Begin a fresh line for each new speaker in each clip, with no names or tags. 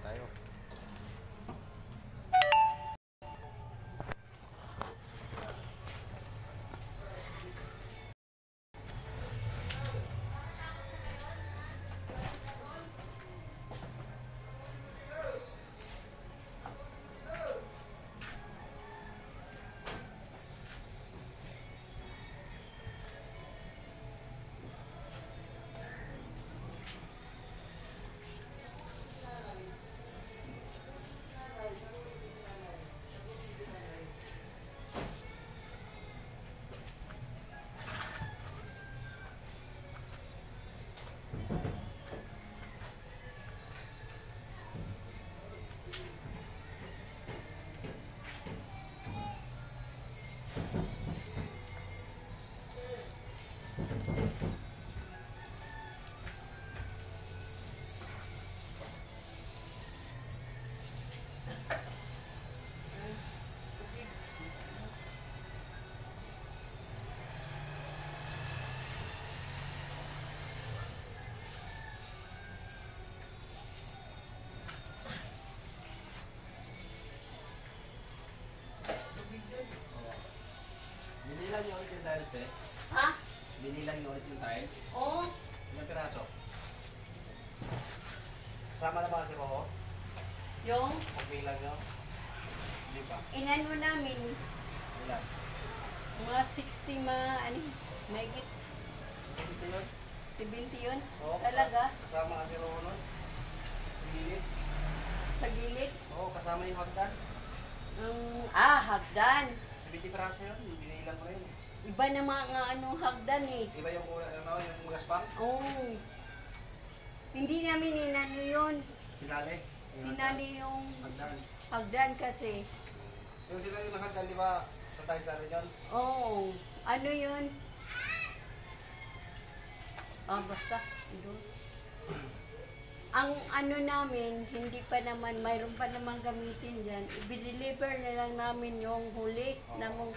tayo. Binilan niyo ulit yung tiles, te?
Ha?
Binilan niyo ulit yung tiles?
Oo.
Ilang piraso? Kasama na ba si Roho?
Yung
Pagbilang niyo? Hindi pa.
inano namin,
Ilan?
mga 60 ano, mahigit
70 yun?
70 yun.
Oo,
Talaga,
Kasama nga si Roho nun? Sa gilid?
sa gilid.
Oo, kasama yung hagdan.
Hagdan.
70 piraso yun, binilan ko rin.
Iba na mga hagdan eh.
Iba yung gaspang?
Oo. Hindi namin inano yun.
Sinali?
Sinali yung
Hagdan.
hagdan kasi.
Yung sinali ng hagdan, di ba sa tiles natin yun?
Oo. Ano yun? Basta. Doon. Ang ano namin, hindi pa naman, mayroon pa naman gamitin dyan. I-deliver na lang namin yung huli na mong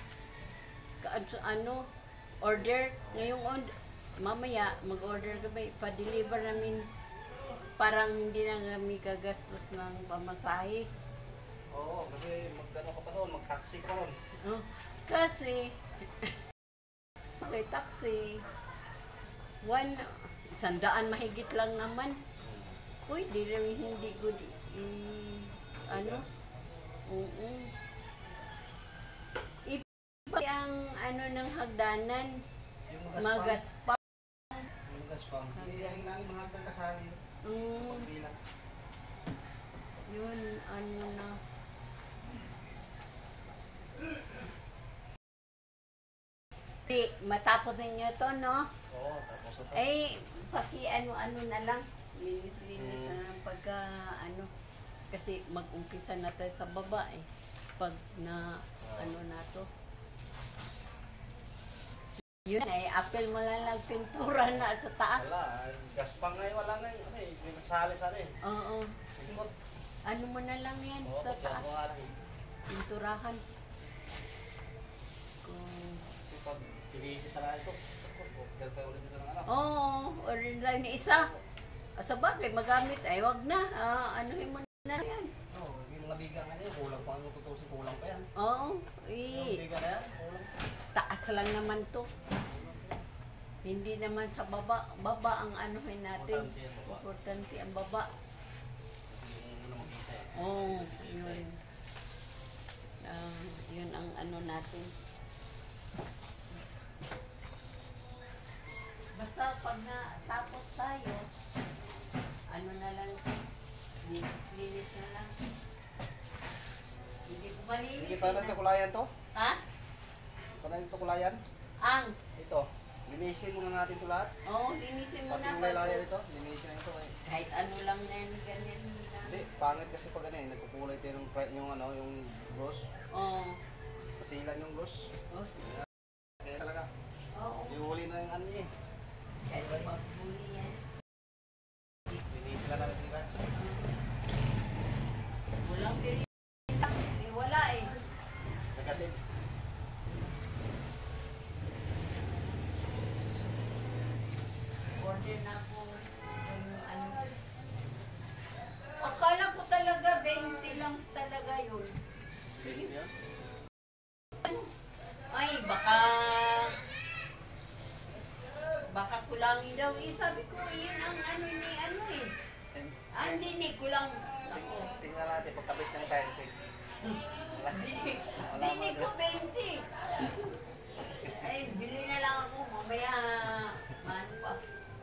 order. Ngayong mamaya, mag-order kami, pa-deliver namin. Parang hindi na kami gagastos ng pamasahe.
Oo, kasi magkano ka pa doon, mag-taxi ka ron.
Kasi, may taxi, 100 mahigit lang naman. Pwede rin hindi good oo. Iba ang ng hagdanan, magaspang.
Yung gaspang. Hindi lang mga hagdan kasali. Pagbilang.
Yun, na. Matapos ninyo to, no?
Oo, tapos ito.
Ay, ano na lang. Linis-linis na lang pagka, kasi mag-umpisa na tayo sa baba eh. Pag na, na to. Yun eh, apel mo lang pintura na sa taas.
Wala, gaspang ngayon, wala ngayon. May nasali sana eh.
Oo. Ano mo na lang yan sa taas. Pinturahan.
Kasi pag pinisi talaga ito, ganito ulit ito ng anak.
Oo, orin lang ni isa. Sa bagay, magamit ay wag na. Anuhin mo na yan.
Oo, yung mga biga nga niya, kulang pa ang tutusin, kulang pa yan.
Oo.
Yung biga na yan, kulang pa.
Taas lang naman to. Hindi naman sa baba. Baba ang anuhin natin. Importante ang baba.
Kasi yung muna makita eh.
Oo, yun. Yun ang natin. Basta pag natapos tayo, na lang, linis na lang. Hindi ko malinis.
Hindi pa natin kulayan to?
Ha?
Pa natin ito kulayan? Ito. Linisin muna natin ito lahat.
Oo, linisin mo
Pati
na.
yung laylayan ito, linisin na ito eh.
Kahit ano lang na yan, ganyan lang.
Hindi, pangit kasi pag nagkukulay tayo yung gloss.
Oo.
Pasilan yung gloss.
Oo, sige.
Kaya talaga.
Oo.
Ihuli na yung niya eh.
Kahit paghuli yan.
Linisin lang natin guys.
Walang pili. Wala eh.
Nagkatid.
Order na po. Akala ko talaga yun.
Pwede yun?
Ay, baka kulangin daw. Eh, sabi ko, yun ang ano ni ano eh. Hindi ni kulang. Ako.
Tingnan natin pagkabit ng tire stick.
Dini ko 20. Ay, bili na lang ako. Mamaya, ano pa.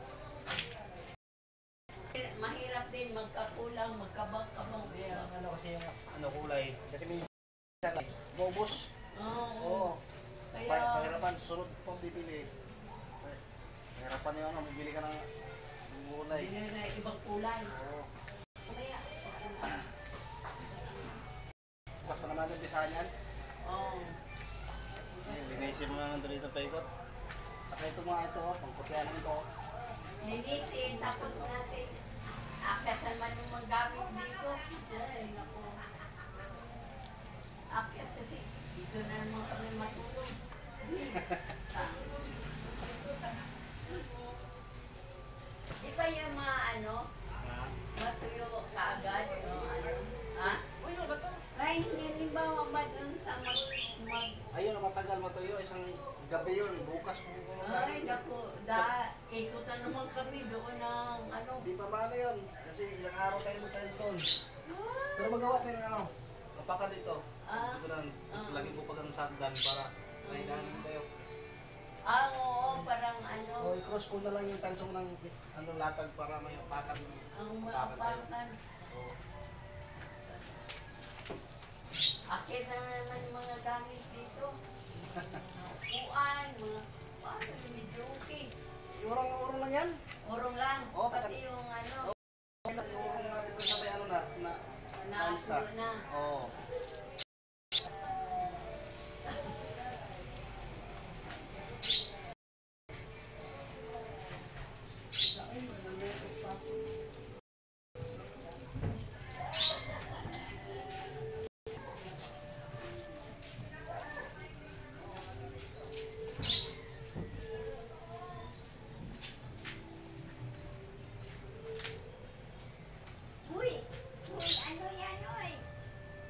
Mahirap din magkakulang, magkabang-kabang.
Hindi, ang ano kasi yung ano kulay. Kasi minsan, bobos. Oo.
Kaya,
Pahirapan, sunod pang bibili. Pahirapan yung ano, bibili ka ng kulay.
bili na ibang kulay.
Oo.
Kaya,
Bukas pa naman yung bisahan yan.
oh.
Linisin mo naman dito paikot. Saka ito mga ito, pangkutya naman ito.
Linisin, tapos natin. Akyatan man yung maggamit dito. Ay, naku. Akyat kasi, dito na naman kami matulog. Di ba yung mga ano, matuyo kaagad, no? Ano? Ha?
Uy, ano ba ito?
Ay, hindi halimbawa ba dun sa
Ayun, matagal matuyo. Isang gabi yun. Bukas po ko
Ay, naku. Ikot na naman kami doon ng ano.
Di pa mana yun. Kasi ilang araw tayo doon. Pero magawa tayo ng ano. Kapaka dito. Dito lang. Tapos lagi po pag ang sandan para mahiganin tayo.
Oo, parang ano.
O, i-cross ko na lang yung tansong ng ano, latag para may pakan.
Ang
Pakan tayo.
maapakan.
Oo.
Akit na naman yung mga gamit dito. Upuan, mga paano, medyo okay.
Urong lang yan.
Urong lang,
Oo,
pati yung ano,
Urong natin kung sabay ano na times na.
na.
Oo.
Ay, malito pa. Uy, ano yan, oy?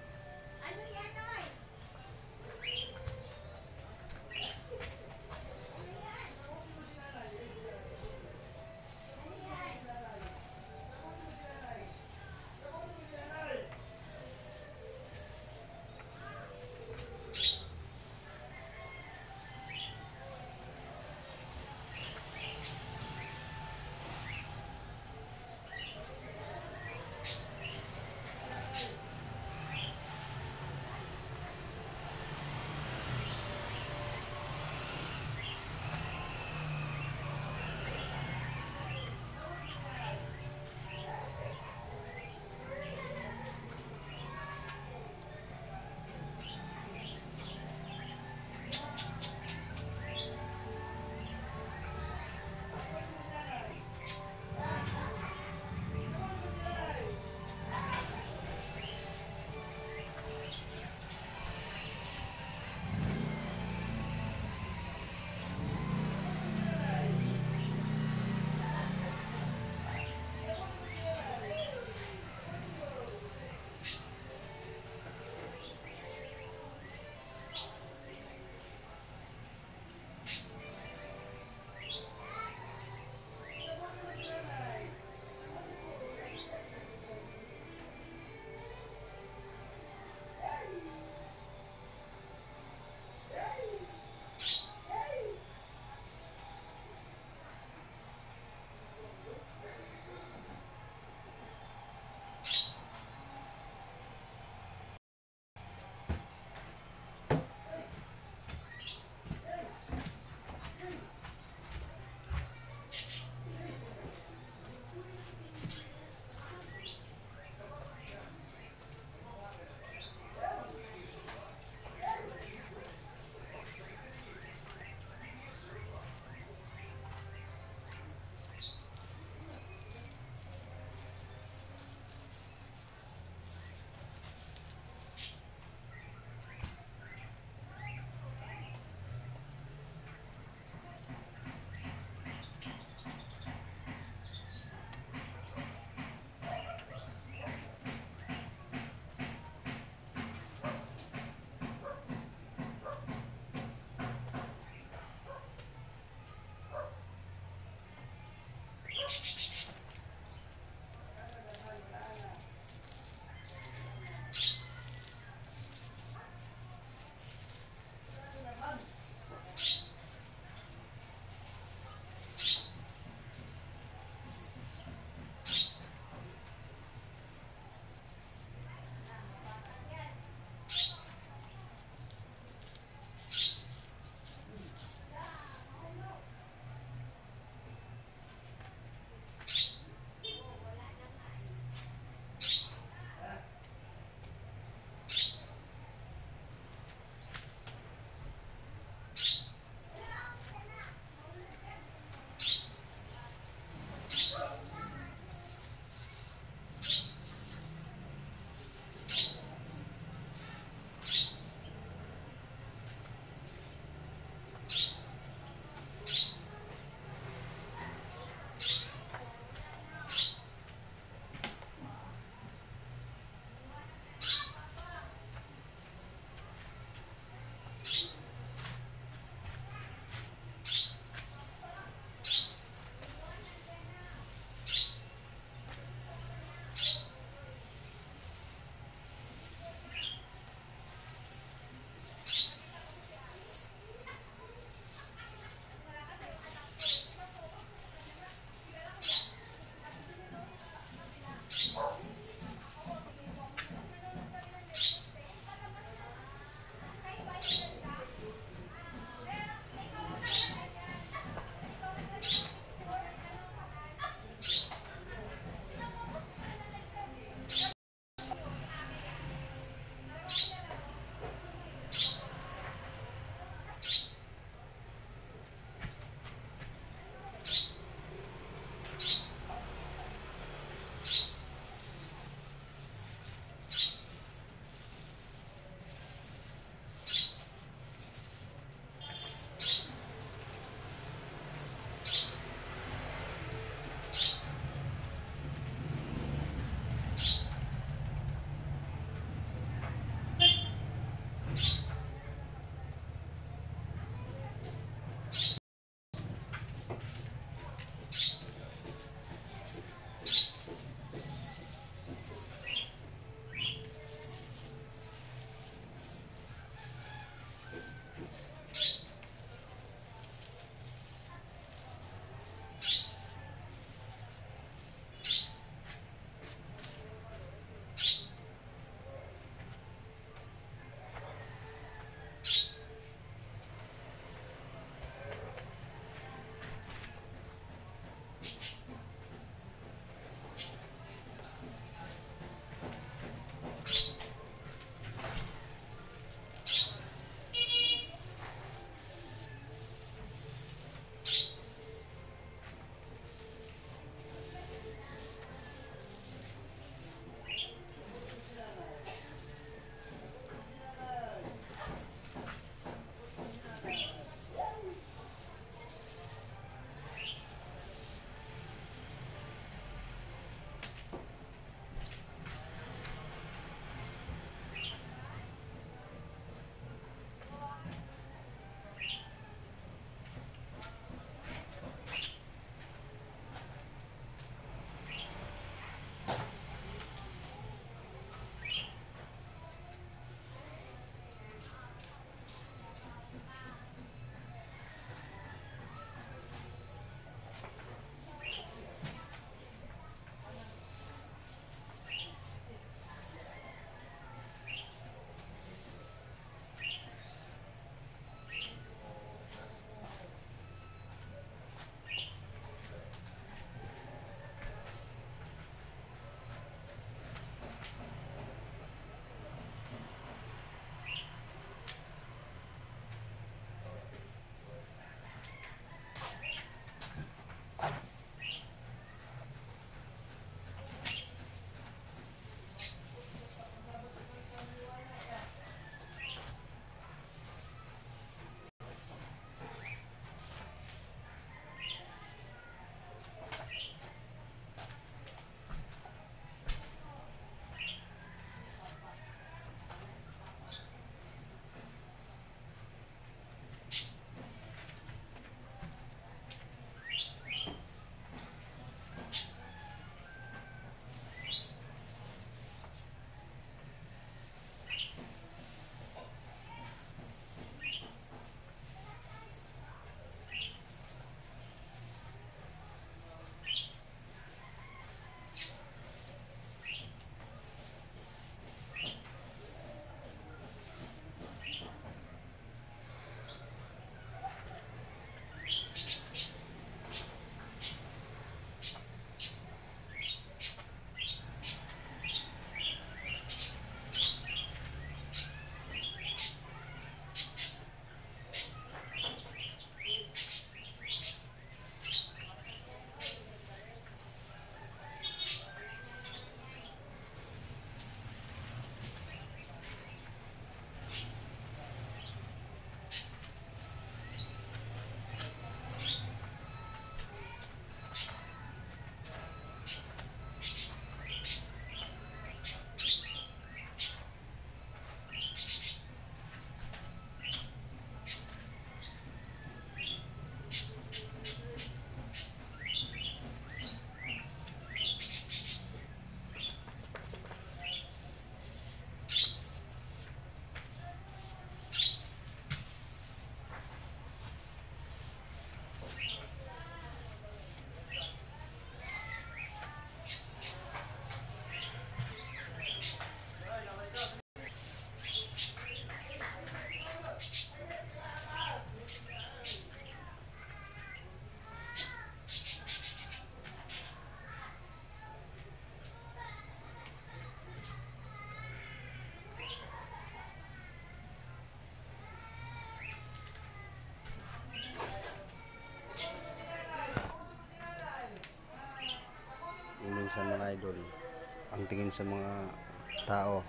mga idol, ang tingin sa mga tao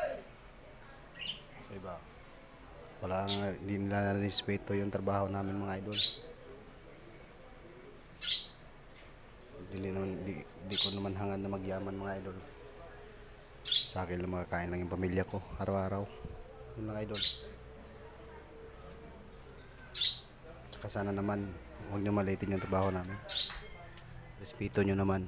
sa iba, wala nga, hindi nila respeto yung trabaho namin mga idol. Di ko naman hangad na magyaman mga idol. Sa akin lang makakain lang yung pamilya ko araw-araw, yun mga idol. Tsaka sana naman huwag nyo maliitin yung trabaho namin, respeto nyo naman.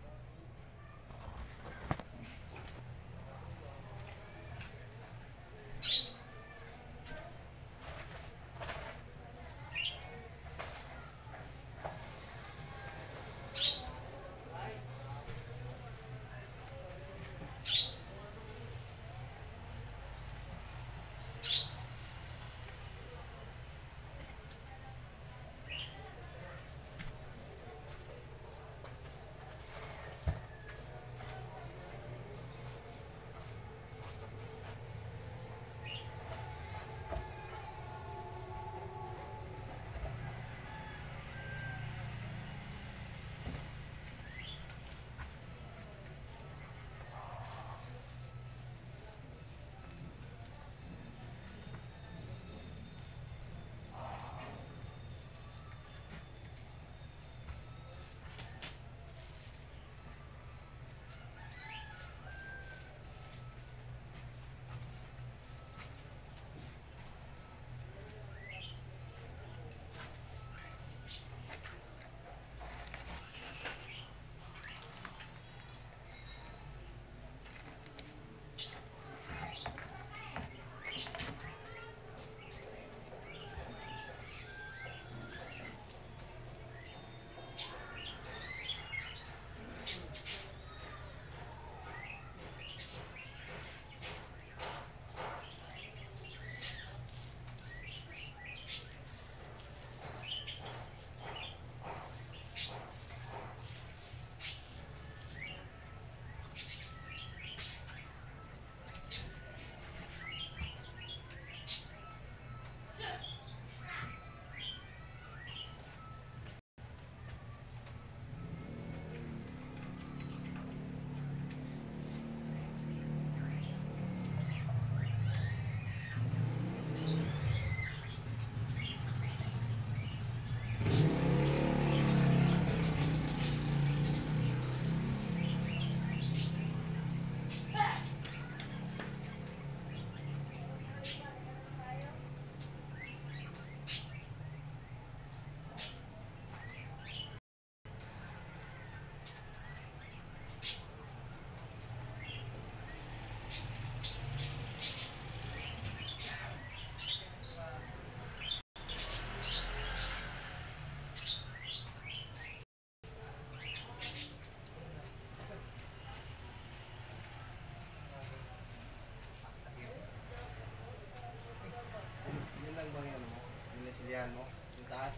Yan mo, yung taas.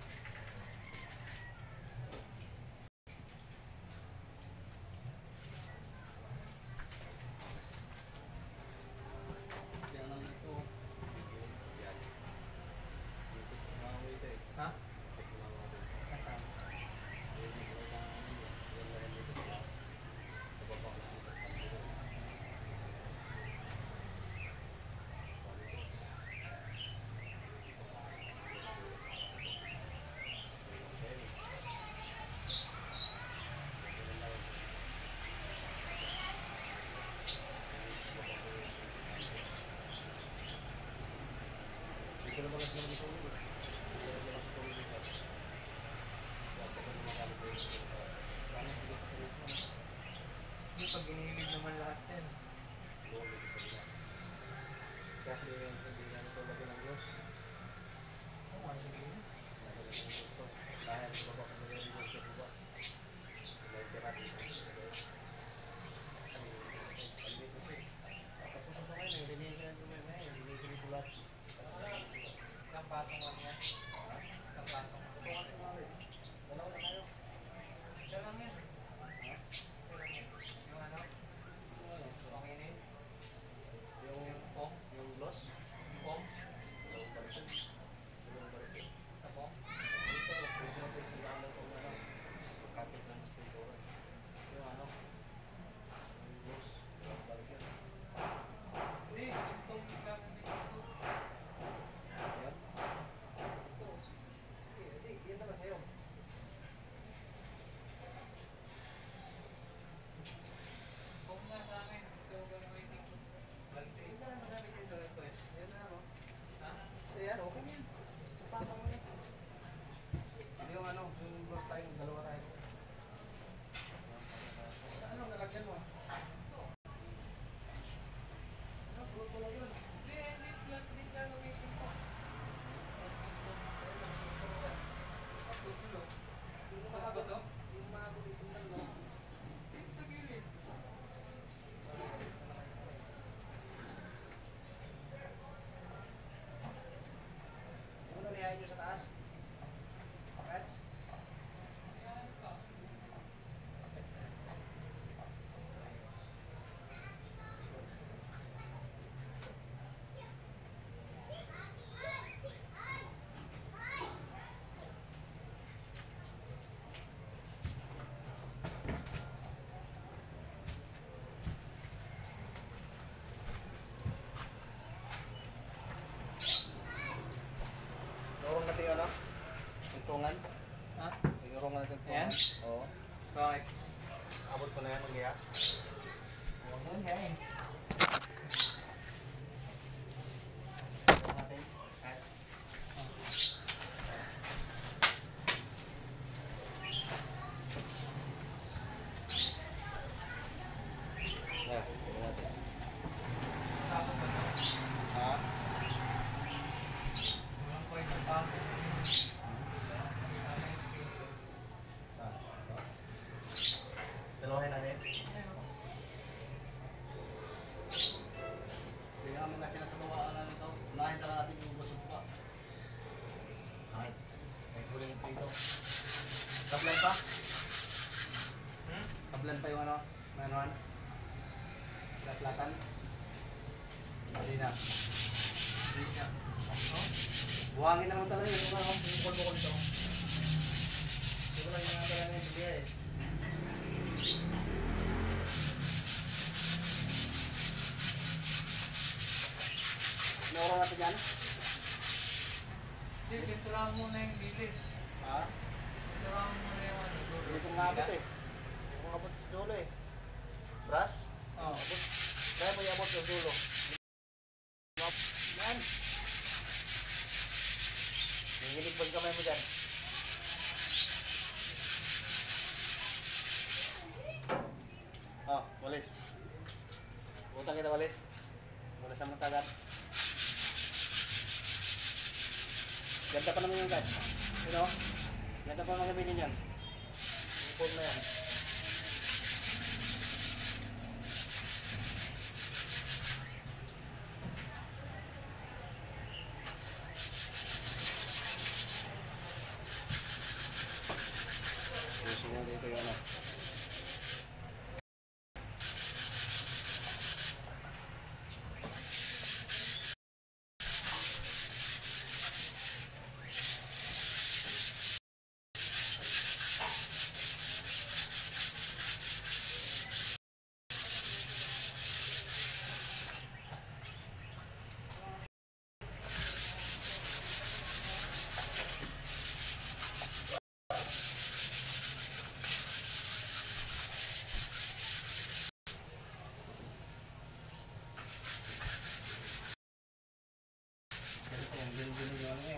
Yan lang ito. Yan. Ha?
Hindi pag ginilig naman lahat yan.
Kasi hindi na ito lagi ng Diyos.
Oo, ano yun?
Dahil sa baba ko nila yung Diyos sa baba. Dahil therapy. Tapos sa mga yun, hindi siya ito may may. Hindi siya ito lahat.
Kapata yan?
Oo.
Bakit?
Abot ko na yan, mag-iya.
Huwag mo nga eh.
Ito natin. At yeah, ito natin.
Tapos ba?
Ha?
Walang point ng pako.
Dalawahin natin. Tingnan mo kasi nasa bawaan na nito. Unahin talaga natin yung busog pa. Okay. May kuling ito. Kaplan pa? Kaplan pa yung ano? Manuan? Platan? Mali na.
Hindi niya. Ano?
Buhangin naman talaga yung ano, yung kulbukol ito. Ito lang yung talaga na yung bigay eh. Naura natin yan?
Hindi, tinturahan mo na yung gilid.
Ha?
Tinturahan mo na yung ano. dulo.
Hindi kong abot eh. Hindi kong abot sa dulo eh. Brass?
Oo.
Abot. Kaya mo iabot sa dulo. Yan. Nanginig pag kamay mo dyan. Oh, walis. Utang kita walis. Walis ang matagat. Ganda pa naman yung guard. You know? Ganda pa naman gamitin yan. Yung phone na yan. Gusto mo dito yung ano. Ganito yan, ganito yung ano eh.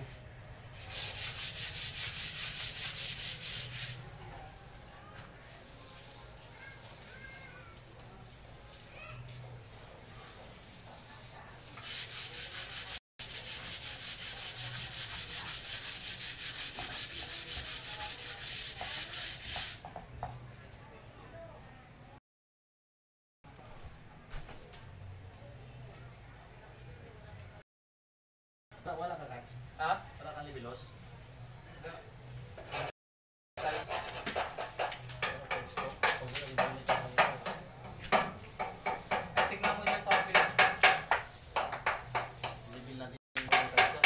Wala ka guys.
Ha?
Wala kang libilos.
Tignan mo yung topic.
Libil natin yung salsa.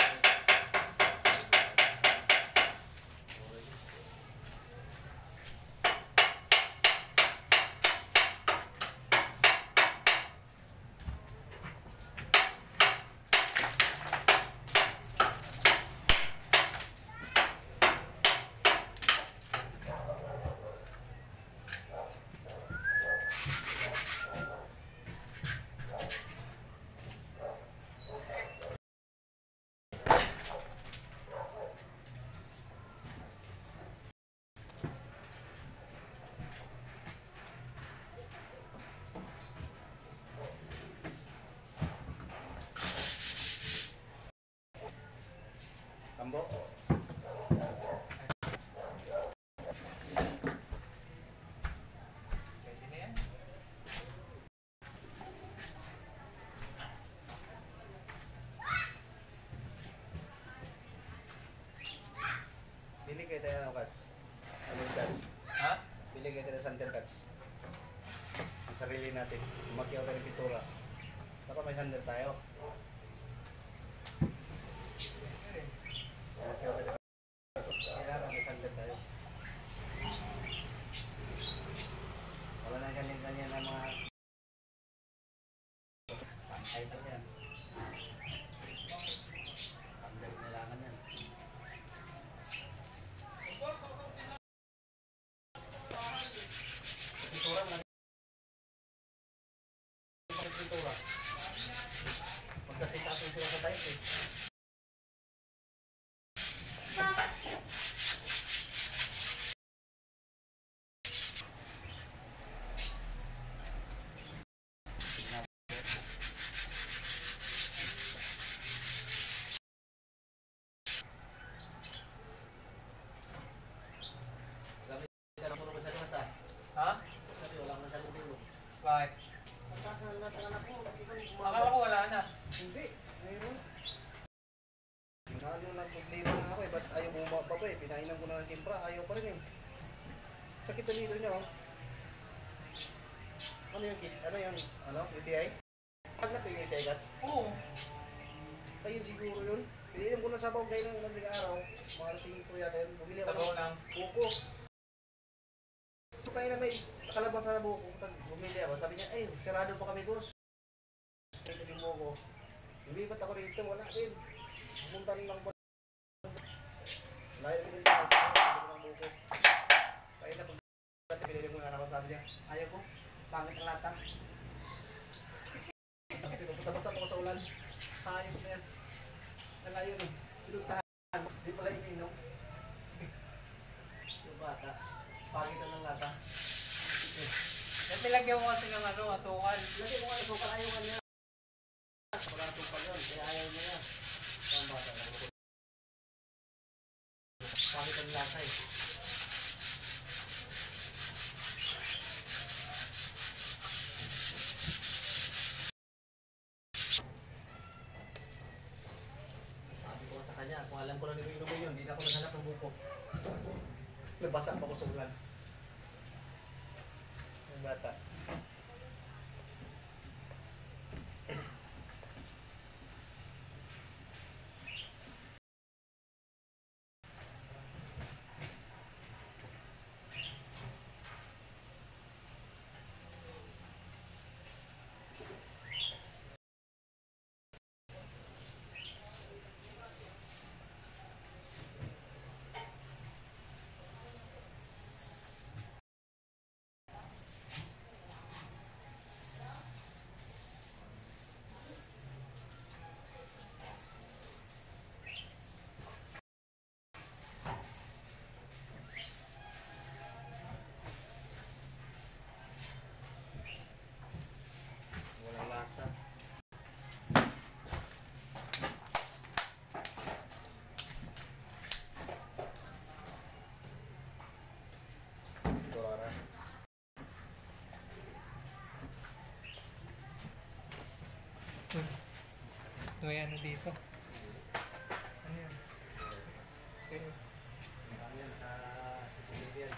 Tambo.
Pwede na yan.
Pili kayo tayo ng cuts. Anong cuts?
Ha?
Pili kayo tayo ng sander cuts. Ang sarili natin. Umakyaw tayo ng pintura. Dapat may sander tayo. Umakyaw tayo. Kailangan may sander tayo. Wala nang ganyan-ganyan na mga pantay na yan. Sander kailangan yan. pintura. Magkasitasin sila sa type eh. Sabi, wala mo naman sa mata.
Ha?
Sabi, wala mo sa ulo.
Bakit?
Mataas na ng anak ko.
Akala ko wala na.
Hindi. Mayroon. Ano lang problema na ako eh. Ba't ayaw bumaba pa eh. Pinainom ko na ng timpra. Ayaw pa rin eh. Sakit na nito niya oh. Ano yung kit? Ano yung ano? UTI? Pag na yung UTI gat?
Oo.
Ayun siguro yun. Pinainom ko na sabaw kayo ng ilang araw. Mga alas 5 yata yun. Bumili ako
Sabaw lang.
buko. So kayo na may nakalabas na buko. Bumili ako. Sabi niya, ay, sarado pa kami boss. Ito yung buko. Lumipat ako rito. Wala din. Pumunta rin lang ba? Layo ko din lang. Ito ng buko. Kaya na pag pinili mo yung anak ko sabi niya, ayaw ko. Pangit ang lata. Kasi pupunta ako sa ulan. Ayaw ko na yan. Nalayo eh. Pinuntahan. Di pala ininom. Yung bata. Pangit ang lasa.
Kasi lagyan mo kasi ng ano, atukal.
Lagi mo nga isukal ayaw ka niya. Wala tupag yun. Kaya ayaw niya na. Ang bata. Pangit ang lasa eh. Sabi ko sa kanya, kung alam ko lang nito inumin yun, hindi na ako naghanap ng buko. Nabasa pa ko sa ulan. Ang bata. Walang lasa. Dorara.
May ano dito. Ano yan? Okay.
Ano yan? Susunod yan.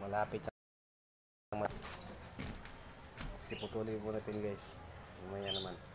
malapit na. Sige, putulin po natin guys. Mamaya naman.